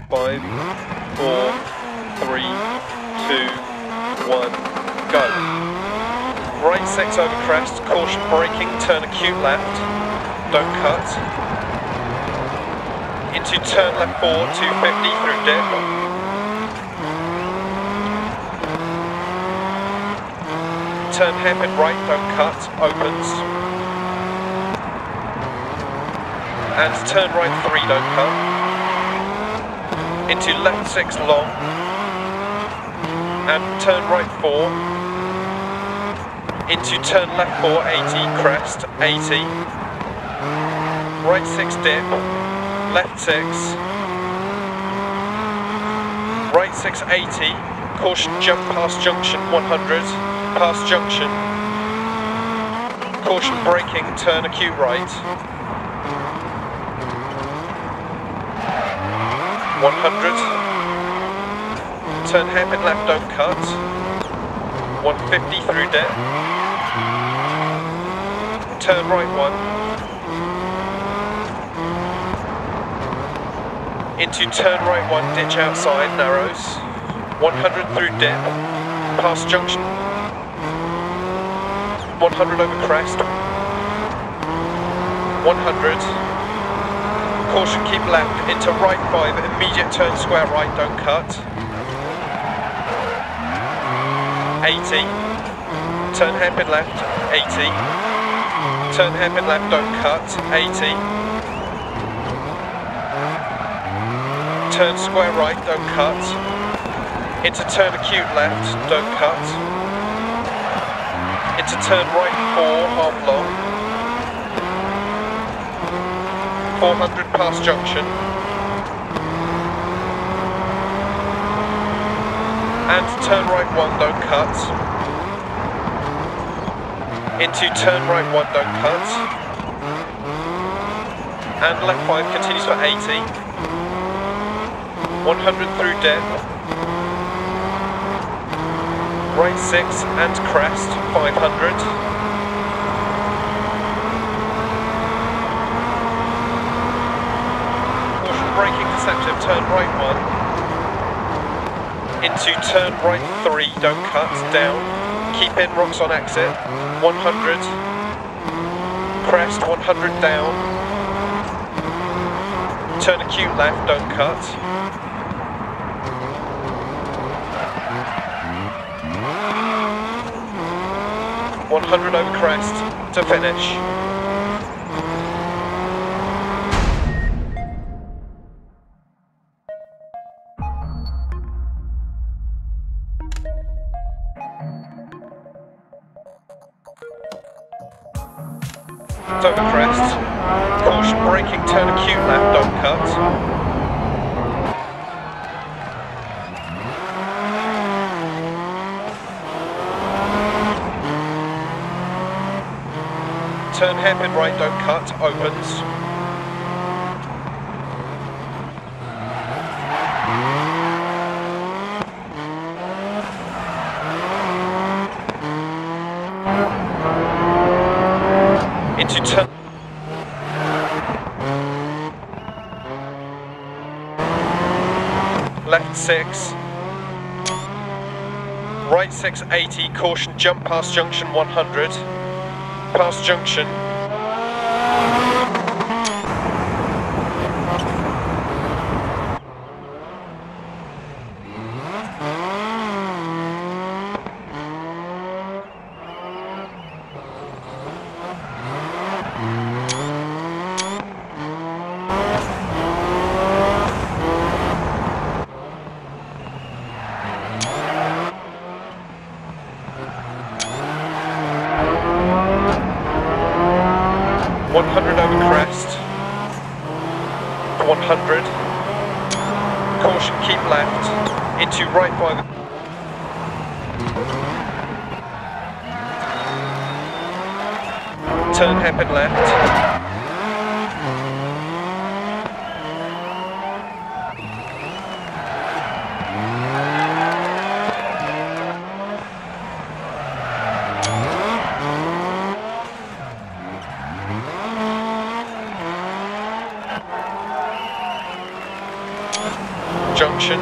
5, 4, 3, 2, 1, go. Right 6 over crest, caution braking, turn acute left, don't cut. Into turn left 4, 250 through dip. Turn hairpin right, don't cut, opens. And turn right 3, don't cut. Into left 6 long. And turn right 4. Into turn left 4, 80, crest, 80. Right 6 dip, left 6. Right 6, 80. Caution jump past junction 100. Past junction. Caution braking, turn acute right. 100. Turn hairpin left, don't cut. 150 through dip. Turn right 1. Into turn right 1, ditch outside, narrows. 100 through dip. Past junction. 100 over crest. 100. Caution, keep left, into right 5, immediate turn square right, don't cut. 80. Turn hairpin left, 80. Turn hairpin left, don't cut, 80. Turn square right, don't cut. Into turn acute left, don't cut. Into turn right 4, half long. 400 past junction. And turn right 1, don't cut. Into turn right 1, don't cut. And left 5 continues for 80. 100 through dip. Right 6 and crest, 500. Braking deceptive, turn right 1. Into turn right 3, don't cut, down. Keep in, rocks on exit. 100. Crest, 100 down. Turn acute left, don't cut. 100 over crest to finish. Over crest. Caution braking, turn acute left, don't cut. Turn hairpin right, don't cut, opens. Into turn. Left 6. Right 6, 80, caution, jump past junction 100. Past junction. Over crest, 100, caution, keep left, into right 5, turn hairpin left, junction.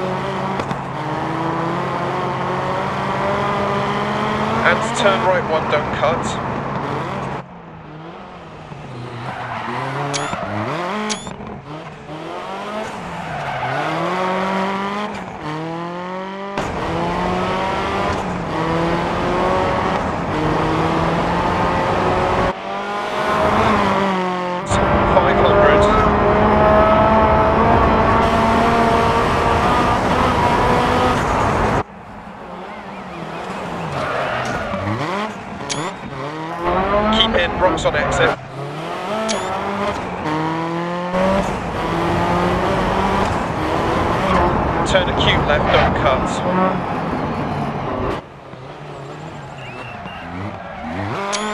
And turn right 1, don't cut. Rocks on exit. Turn acute left, don't cut.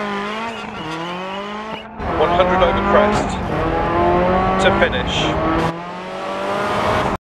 100 over crest to finish.